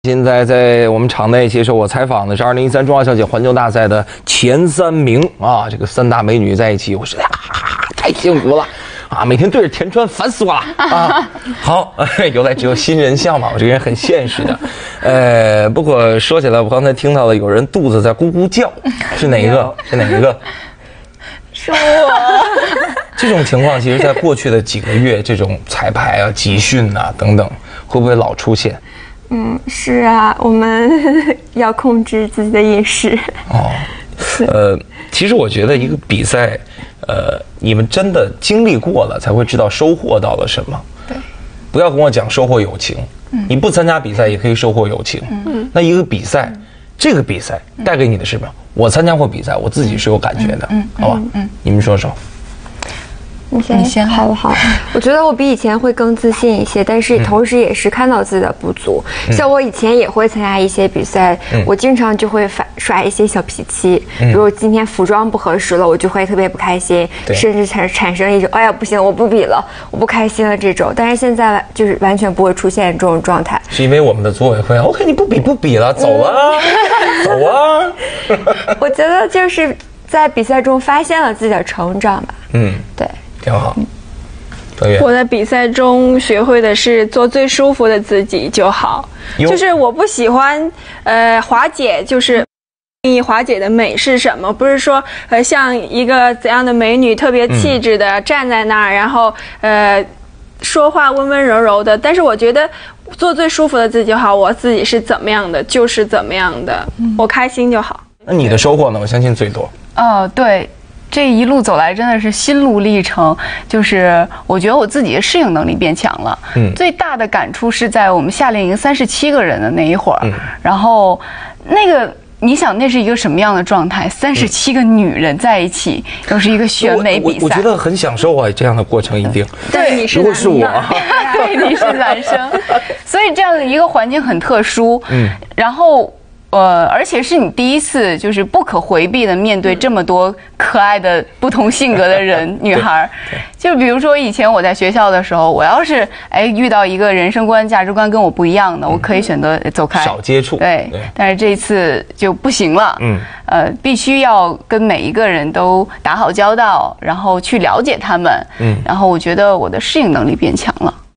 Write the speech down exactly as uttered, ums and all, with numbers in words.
现在在我们场内接受我采访的是二零一三中华小姐环球大赛的前三名啊，这个三大美女在一起，我是呀，太幸福了啊！每天对着田川烦死我了啊！好，由来只有新人像嘛，我这个人很现实的。呃，不过说起来，我刚才听到了有人肚子在咕咕叫，是哪一个？是哪一个？ 是我。 这种情况，其实在过去的几个月，这种彩排啊、集训啊等等，会不会老出现？ 嗯，是啊，我们要控制自己的饮食。 哦，呃，其实我觉得一个比赛，呃，你们真的经历过了，才会知道收获到了什么。 对， 不要跟我讲收获友情，嗯、你不参加比赛也可以收获友情。嗯，那一个比赛，嗯、这个比赛带给你的是什么？我参加过比赛，我自己是有感觉的，嗯，好吧？嗯，嗯你们说说。 你先，你先好不好？我觉得我比以前会更自信一些，但是同时也是看到自己的不足。嗯、像我以前也会参加一些比赛，嗯、我经常就会发耍一些小脾气，嗯、比如今天服装不合适了，我就会特别不开心，甚至产产生一种哎呀不行，我不比了，我不开心了这种。但是现在就是完全不会出现这种状态， 是因为我们的组委会 OK， 你不比不比了，走啊，嗯、走啊。 我觉得就是在比赛中发现了自己的成长吧。嗯，对。 挺好， 我在比赛中学会的是做最舒服的自己就好，就是我不喜欢呃华姐，就是定义华姐的美是什么？不是说呃像一个怎样的美女特别气质的、嗯、站在那儿，然后呃说话温温柔柔的，但是我觉得做最舒服的自己就好，我自己是怎么样的就是怎么样的，嗯、我开心就好。 那你的收获呢？我相信最多。 哦，对。这一路走来真的是心路历程，就是我觉得我自己的适应能力变强了。嗯，最大的感触是在我们夏令营三十七个人的那一会儿，嗯、然后那个你想那是一个什么样的状态？三十七个女人在一起，又、嗯、是一个选美比赛， 我, 我, 我觉得很享受啊，这样的过程一定。 对，你是如果是我， 对，你是男生，所以这样的一个环境很特殊。嗯，然后。呃，而且是你第一次就是不可回避的面对这么多可爱的不同性格的人女孩，就比如说以前我在学校的时候，我要是哎遇到一个人生观价值观跟我不一样的，我可以选择走开， 少接触。 对，对但是这一次就不行了，嗯，呃，必须要跟每一个人都打好交道，然后去了解他们，嗯，然后我觉得我的适应能力变强了。